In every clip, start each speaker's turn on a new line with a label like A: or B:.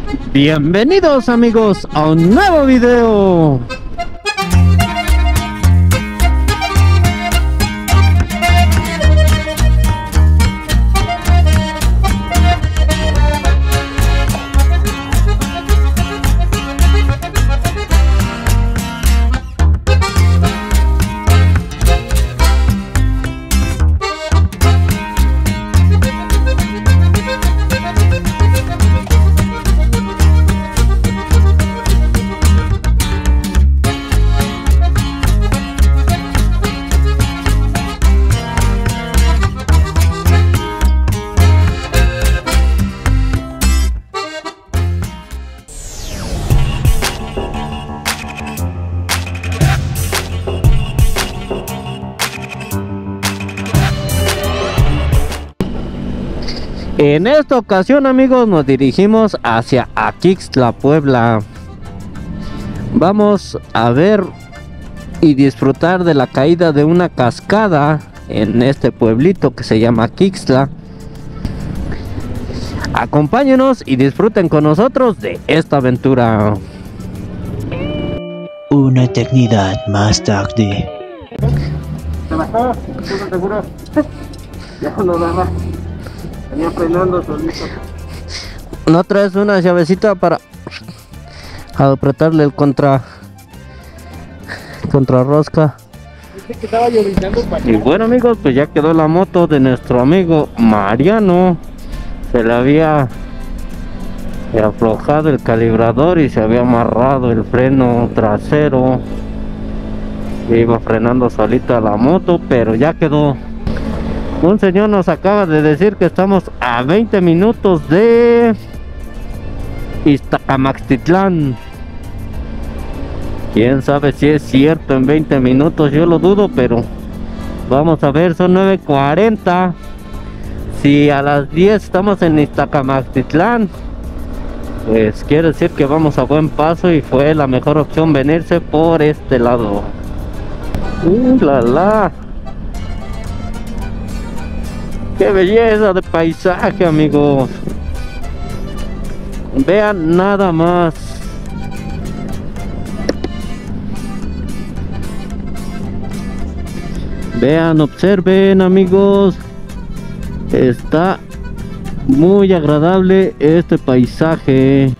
A: Bienvenidos amigos a un nuevo video. En esta ocasión amigos nos dirigimos hacia Aquixtla, Puebla. Vamos a ver y disfrutar de la caída de una cascada en este pueblito que se llama Aquixtla. Acompáñenos y disfruten con nosotros de esta aventura.
B: Una eternidad más tarde.
C: ¿Se bajó? ¿Estás seguro? Ya no daba. Venía frenando solito.
A: ¿No traes una llavecita para apretarle el contrarrosca?
C: Dice que estaba lloviznando para
A: Y bueno amigos, pues ya quedó la moto de nuestro amigo Mariano. Se le había aflojado el calibrador y se había amarrado el freno trasero. Iba frenando solita la moto, pero ya quedó. Un señor nos acaba de decir que estamos a 20 minutos de Iztacamaxtitlán. Quién sabe si es cierto en 20 minutos, yo lo dudo, pero vamos a ver, son 9:40. Si a las 10 estamos en Iztacamaxtitlán, pues quiere decir que vamos a buen paso y fue la mejor opción venirse por este lado. La. ¡Qué belleza de paisaje amigos! Vean nada más. Vean, observen amigos. Está muy agradable este paisaje.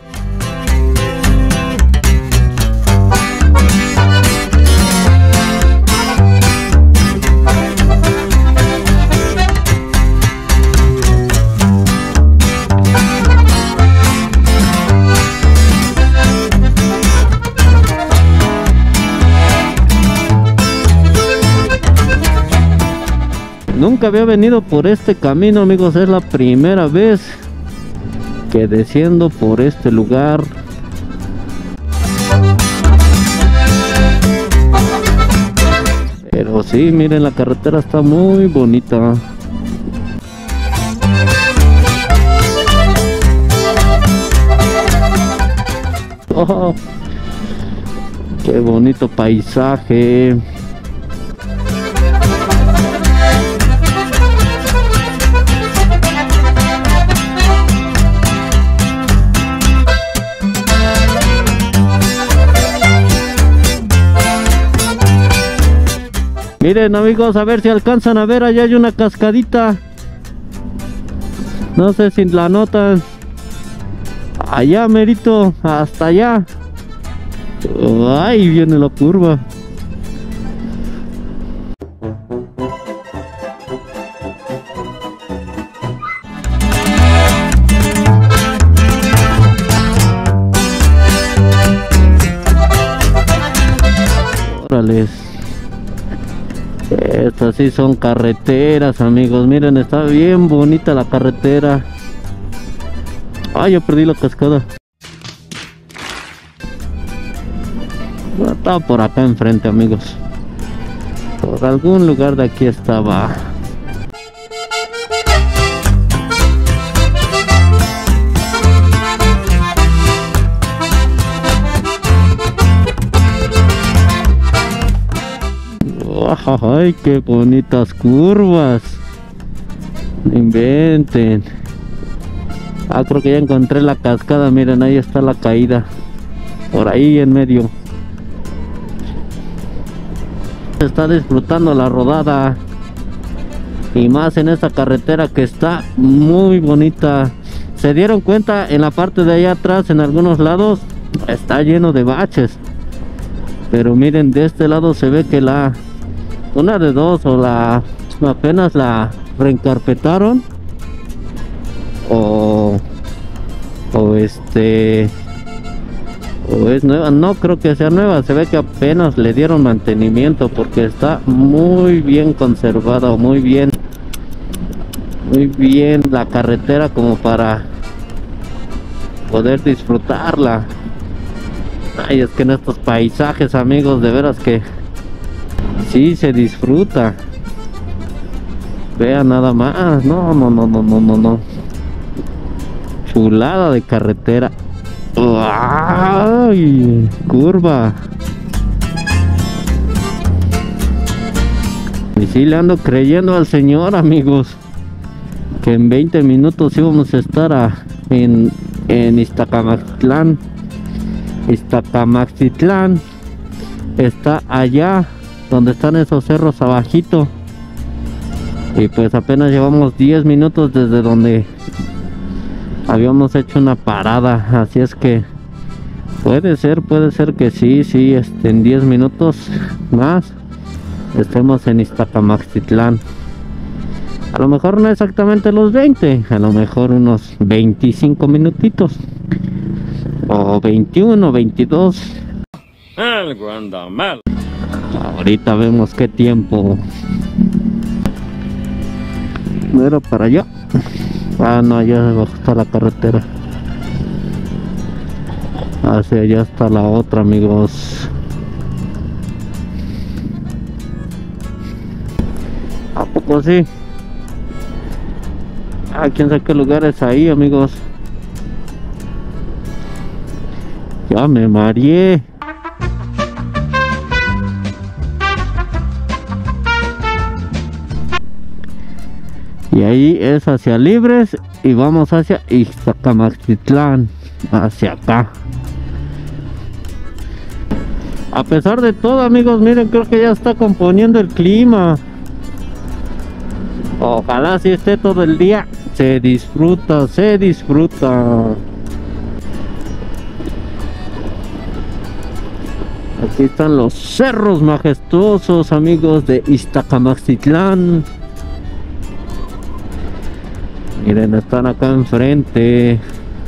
A: Nunca había venido por este camino amigos, es la primera vez que desciendo por este lugar. Pero sí, miren, la carretera está muy bonita. Oh, qué bonito paisaje. Miren amigos, a ver si alcanzan a ver, allá hay una cascadita. No sé si la notan. Allá merito, hasta allá. Ay, viene la curva. Órales. Estas sí son carreteras amigos, miren, está bien bonita la carretera. Ay, yo perdí la cascada. Estaba por acá enfrente amigos. Por algún lugar de aquí estaba. Ay, qué bonitas curvas. No inventen. Ah, creo que ya encontré la cascada, miren, ahí está la caída. Por ahí en medio. Se está disfrutando la rodada. Y más en esta carretera que está muy bonita. Se dieron cuenta en la parte de allá atrás, en algunos lados, está lleno de baches. Pero miren, de este lado se ve que una de dos, o apenas la reencarpetaron. O es nueva. No creo que sea nueva, se ve que apenas le dieron mantenimiento, porque está muy bien conservada, muy bien la carretera como para poder disfrutarla. Ay, es que en estos paisajes, amigos, de veras que sí se disfruta. Vean nada más. No. Chulada de carretera. ¡Ay! Curva. Y sí le ando creyendo al señor, amigos, que en 20 minutos íbamos a estar en Iztacamaxitlán. Iztacamaxitlán está allá donde están esos cerros abajito. Y pues apenas llevamos 10 minutos desde donde habíamos hecho una parada. Así es que puede ser que sí, en 10 minutos más estemos en Iztacamaxitlán. A lo mejor no exactamente los 20, a lo mejor unos 25 minutitos, o 21, 22.
D: Algo anda mal.
A: Ahorita vemos qué tiempo. No era para allá. Ah, no, allá abajo está la carretera. Hacia allá está la otra, amigos. ¿A poco sí? Ah, quién sabe qué lugar es ahí, amigos. Ya me mareé. Y ahí es hacia Libres y vamos hacia Iztacamaxitlán, hacia acá. A pesar de todo, amigos, miren, creo que ya está componiendo el clima. Ojalá si esté todo el día. Se disfruta. Aquí están los cerros majestuosos, amigos, de Iztacamaxitlán. Miren, están acá enfrente.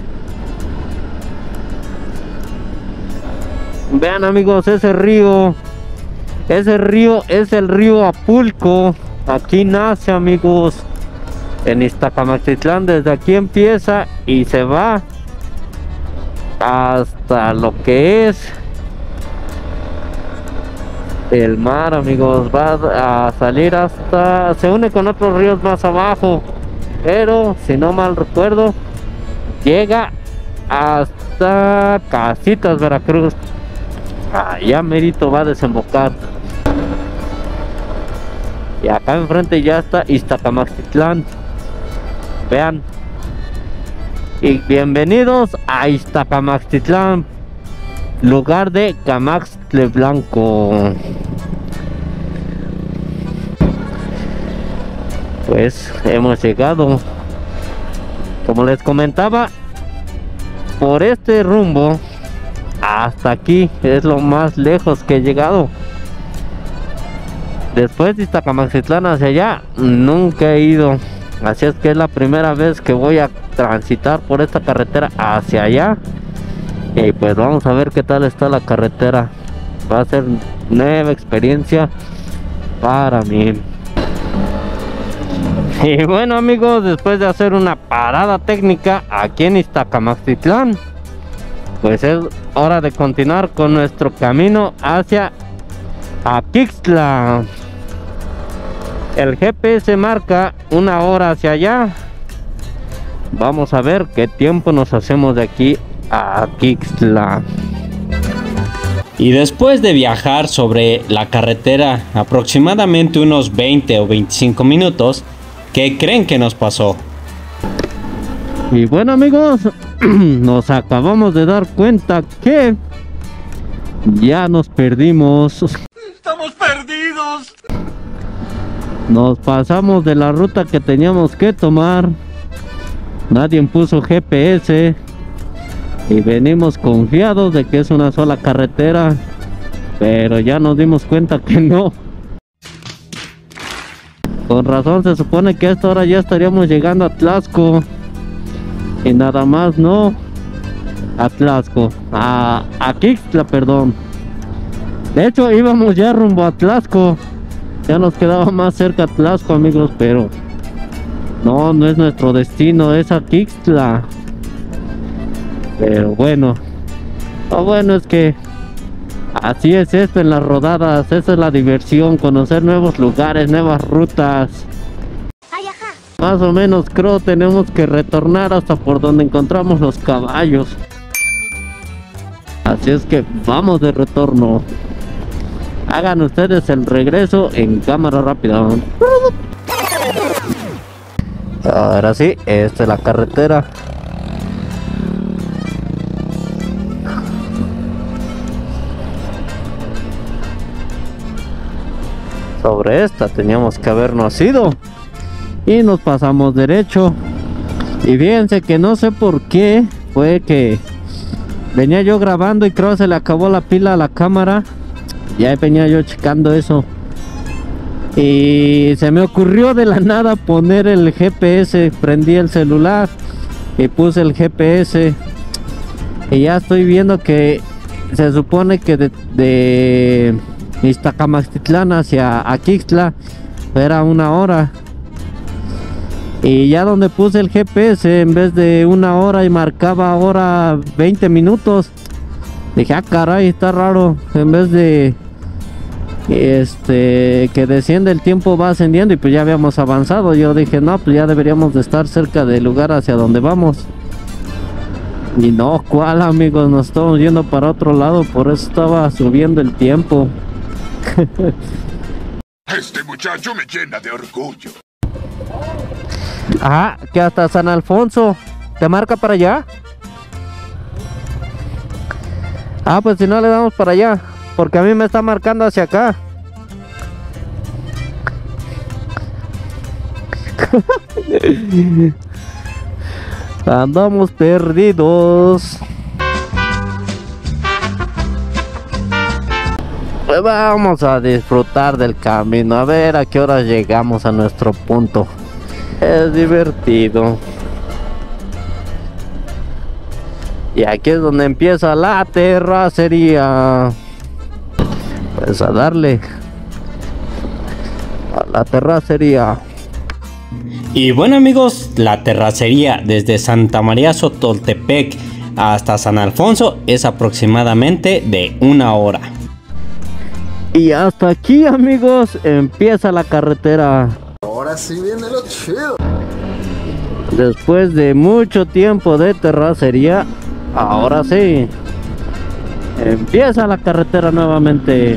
A: Vean, amigos, ese río es el río Apulco. Aquí nace, amigos, en Iztacamaxitlán. Desde aquí empieza y se va hasta lo que es el mar, amigos. Va a salir hasta, se une con otros ríos más abajo, pero si no mal recuerdo, llega hasta Casitas, Veracruz. Allá merito va a desembocar. Y acá enfrente ya está Iztacamaxitlán. Vean. Y bienvenidos a Iztacamaxitlán, lugar de Camaxtle Blanco. Pues hemos llegado, como les comentaba, por este rumbo hasta aquí es lo más lejos que he llegado. Después de Iztacamaxitlán hacia allá nunca he ido, así es que es la primera vez que voy a transitar por esta carretera hacia allá. Y pues vamos a ver qué tal está la carretera. Va a ser nueva experiencia para mí. Y bueno, amigos, después de hacer una parada técnica aquí en Iztacamaxitlán, pues es hora de continuar con nuestro camino hacia Aquixtla. El GPS marca 1 hora hacia allá. Vamos a ver qué tiempo nos hacemos de aquí a Aquixtla.
D: Y después de viajar sobre la carretera aproximadamente unos 20 o 25 minutos, ¿qué creen que nos pasó?
A: Y bueno, amigos, nos acabamos de dar cuenta que ya nos perdimos.
C: ¡Estamos perdidos!
A: Nos pasamos de la ruta que teníamos que tomar. Nadie puso GPS. Y venimos confiados de que es una sola carretera. Pero ya nos dimos cuenta que no. Con razón se supone que a esta hora ya estaríamos llegando a Tlaxco. Y nada más no. A Tlaxco. A Quixtla, perdón. De hecho íbamos ya rumbo a Tlaxco. Ya nos quedaba más cerca Tlaxco, amigos, pero no, no es nuestro destino, es a Quixtla. Pero bueno, lo bueno es que así es esto en las rodadas, esa es la diversión, conocer nuevos lugares, nuevas rutas.
E: Ay, ajá.
A: Más o menos creo tenemos que retornar hasta por donde encontramos los caballos. Así es que vamos de retorno. Hagan ustedes el regreso en cámara rápida. Ahora sí, esta es la carretera. Sobre esta teníamos que habernos ido. Y nos pasamos derecho. Y fíjense que no sé por qué fue que venía yo grabando y creo que se le acabó la pila a la cámara. Ya venía yo checando eso y se me ocurrió de la nada poner el GPS. Prendí el celular y puse el GPS y ya estoy viendo que se supone que de Iztacamaxtitlán hacia Quixtla era 1 hora, y ya donde puse el GPS en vez de 1 hora y marcaba ahora 20 minutos. Dije, ah, caray, está raro. En vez de que desciende el tiempo, va ascendiendo, y pues ya habíamos avanzado. Yo dije, no, pues ya deberíamos de estar cerca del lugar hacia donde vamos. Y no, ¿cuál, amigos? Nos estamos yendo para otro lado, por eso estaba subiendo el tiempo.
F: Este muchacho me llena de orgullo.
A: Ah, que hasta San Alfonso. ¿Te marca para allá? Ah, pues si no le damos para allá, porque a mí me está marcando hacia acá. Andamos perdidos. Pues vamos a disfrutar del camino, a ver a qué hora llegamos a nuestro punto. Es divertido. Y aquí es donde empieza la terracería. Pues a darle a la terracería.
D: Y bueno, amigos, la terracería desde Santa María Sotoltepec hasta San Alfonso es aproximadamente de 1 hora.
A: Y hasta aquí, amigos, empieza la carretera.
F: Ahora sí viene lo chido.
A: Después de mucho tiempo de terracería, ahora sí empieza la carretera nuevamente.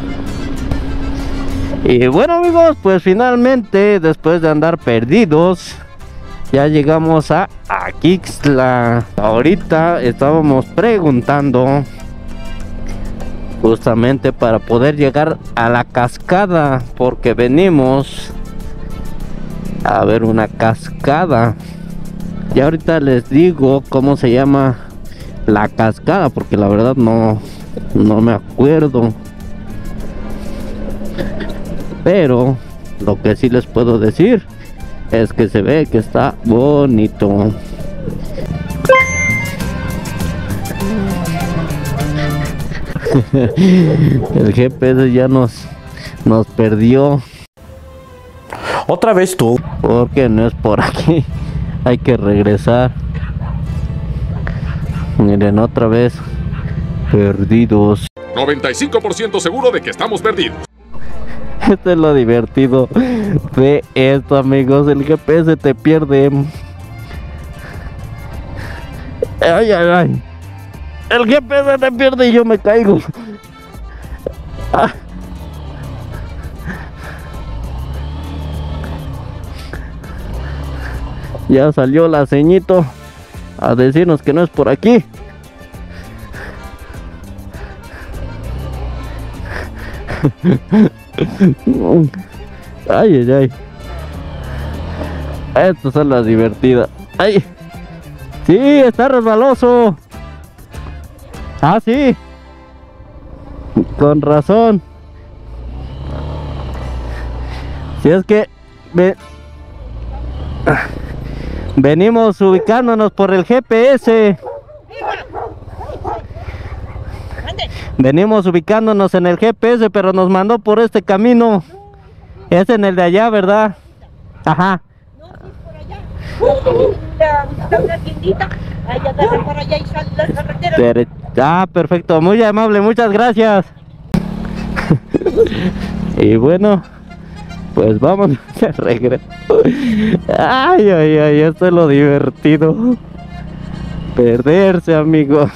A: Y bueno, amigos, pues finalmente, después de andar perdidos, ya llegamos a Quixtla. Ahorita estábamos preguntando justamente para poder llegar a la cascada, porque venimos a ver una cascada. Y ahorita les digo cómo se llama la cascada, porque la verdad no me acuerdo. Pero lo que sí les puedo decir es que se ve que está bonito. El GPS ya nos perdió.
D: Otra vez tú.
A: Porque no es por aquí. Hay que regresar. Miren, otra vez perdidos.
F: 95% seguro de que estamos perdidos.
A: Esto es lo divertido de esto, amigos. El GPS te pierde. Ay, ay, ay. El GPS te pierde y yo me caigo. Ah. Ya salió la ceñito. a decirnos que no es por aquí. Ay, ay, ay. Estas son las divertidas. Ay. Sí, está resbaloso. Ah, sí. Con razón. Si es que venimos ubicándonos por el GPS. Venimos ubicándonos en el GPS, pero nos mandó por este camino. Es en el de allá, ¿verdad? Ajá.
E: No, sí, por allá. Está una tiendita. Ahí agarran para allá y sale la carretera.
A: Ah, perfecto. Muy amable, muchas gracias. Y bueno, pues vamos de regreso. Ay, ay, ay, esto es lo divertido. Perderse, amigo.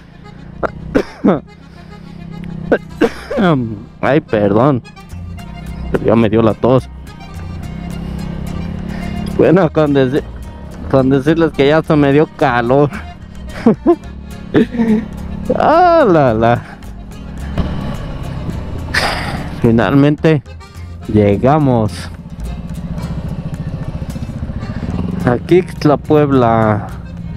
A: Ay, perdón, pero ya me dio la tos. Bueno, con decirles que ya se me dio calor. Ah, la. Finalmente llegamos a Ixtla, Puebla.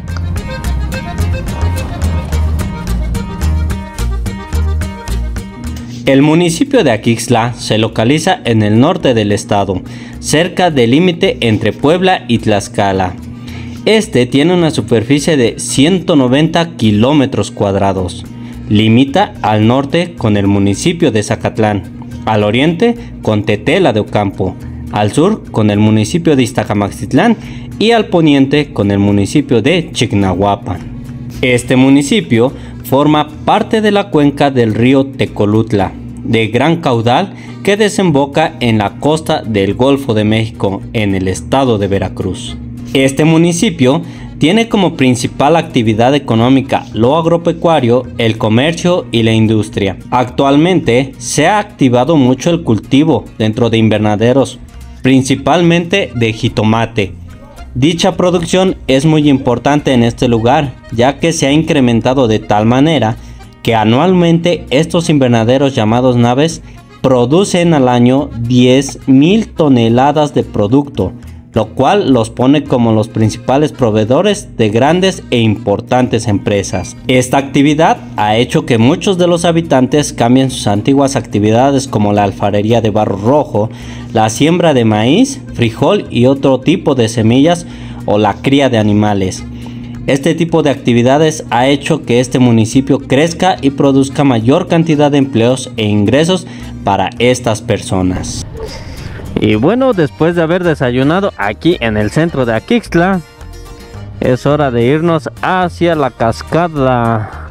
D: El municipio de Aquixtla se localiza en el norte del estado, cerca del límite entre Puebla y Tlaxcala. Este tiene una superficie de 190 kilómetros cuadrados. Limita al norte con el municipio de Zacatlán, al oriente con Tetela de Ocampo, al sur con el municipio de Iztacamaxitlán y al poniente con el municipio de Chignahuapan. Este municipio forma parte de la cuenca del río Tecolutla, de gran caudal que desemboca en la costa del Golfo de México, en el estado de Veracruz. Este municipio tiene como principal actividad económica lo agropecuario, el comercio y la industria. Actualmente se ha activado mucho el cultivo dentro de invernaderos, principalmente de jitomate. Dicha producción es muy importante en este lugar, ya que se ha incrementado de tal manera que anualmente estos invernaderos llamados naves producen al año 10,000 toneladas de producto, lo cual los pone como los principales proveedores de grandes e importantes empresas. Esta actividad ha hecho que muchos de los habitantes cambien sus antiguas actividades como la alfarería de barro rojo, la siembra de maíz, frijol y otro tipo de semillas o la cría de animales. Este tipo de actividades ha hecho que este municipio crezca y produzca mayor cantidad de empleos e ingresos para estas personas.
A: Y bueno, después de haber desayunado aquí en el centro de Aquixtla, es hora de irnos hacia la cascada.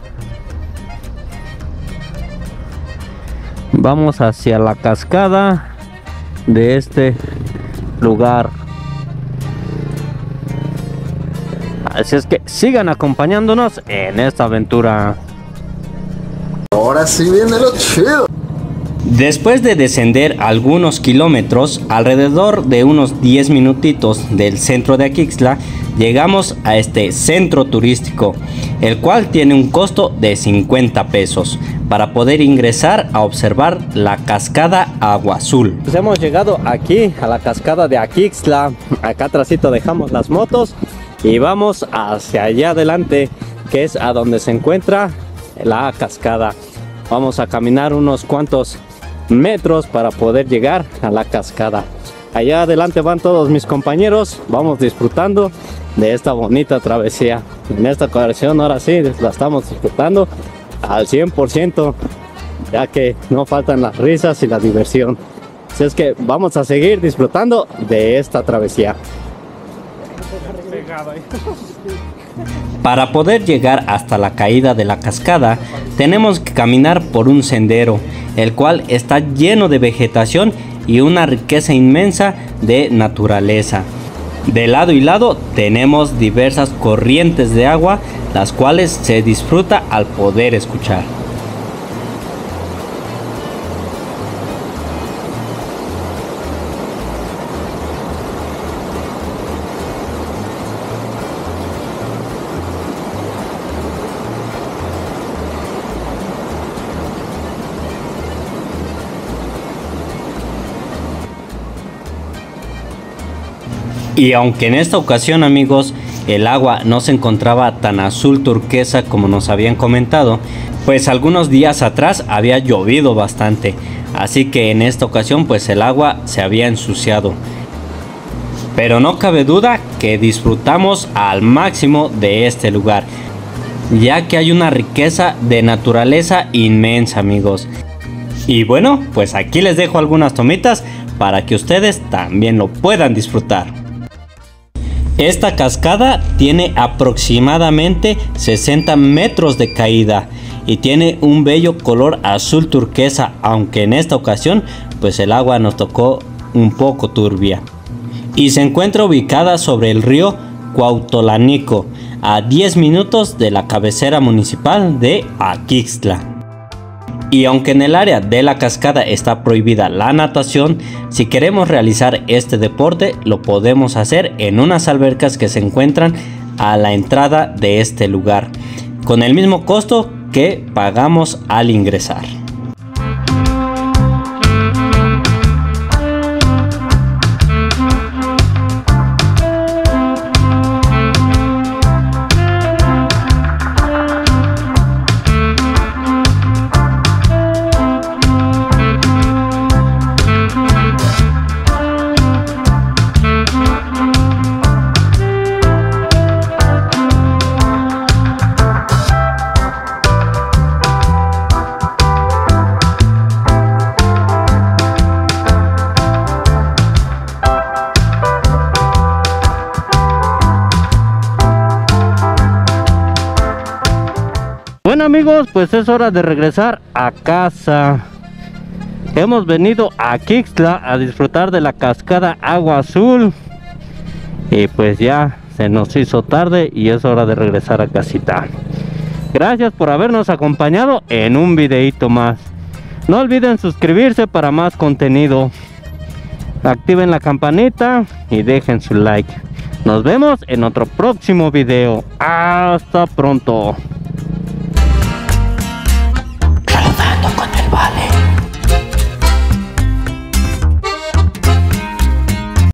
A: Vamos hacia la cascada de este lugar. Así es que sigan acompañándonos en esta aventura.
F: Ahora sí viene lo chido.
D: Después de descender algunos kilómetros, alrededor de unos 10 minutitos del centro de Aquixtla, llegamos a este centro turístico, el cual tiene un costo de 50 pesos para poder ingresar a observar la cascada Agua Azul.
A: Pues hemos llegado aquí a la cascada de Aquixtla. Acá atrásito dejamos las motos y vamos hacia allá adelante, que es a donde se encuentra la cascada. Vamos a caminar unos cuantos metros para poder llegar a la cascada. Allá adelante van todos mis compañeros. Vamos disfrutando de esta bonita travesía. En esta ocasión ahora sí la estamos disfrutando al 100%, ya que no faltan las risas y la diversión. Así es que vamos a seguir disfrutando de esta travesía.
D: Para poder llegar hasta la caída de la cascada, tenemos que caminar por un sendero, el cual está lleno de vegetación y una riqueza inmensa de naturaleza. De lado y lado tenemos diversas corrientes de agua, las cuales se disfruta al poder escuchar. Y aunque en esta ocasión, amigos, el agua no se encontraba tan azul turquesa como nos habían comentado, pues algunos días atrás había llovido bastante, así que en esta ocasión pues el agua se había ensuciado. Pero no cabe duda que disfrutamos al máximo de este lugar, ya que hay una riqueza de naturaleza inmensa, amigos. Y bueno, pues aquí les dejo algunas tomitas para que ustedes también lo puedan disfrutar. Esta cascada tiene aproximadamente 60 metros de caída y tiene un bello color azul turquesa, aunque en esta ocasión pues el agua nos tocó un poco turbia. Y se encuentra ubicada sobre el río Cuautolanico, a 10 minutos de la cabecera municipal de Axixtla. Y aunque en el área de la cascada está prohibida la natación, si queremos realizar este deporte lo podemos hacer en unas albercas que se encuentran a la entrada de este lugar, con el mismo costo que pagamos al ingresar.
A: Bueno, amigos, pues es hora de regresar a casa. Hemos venido a Axixtla a disfrutar de la cascada Agua Azul. Y pues ya se nos hizo tarde y es hora de regresar a casita. Gracias por habernos acompañado en un videito más. No olviden suscribirse para más contenido. Activen la campanita y dejen su like. Nos vemos en otro próximo video. Hasta pronto.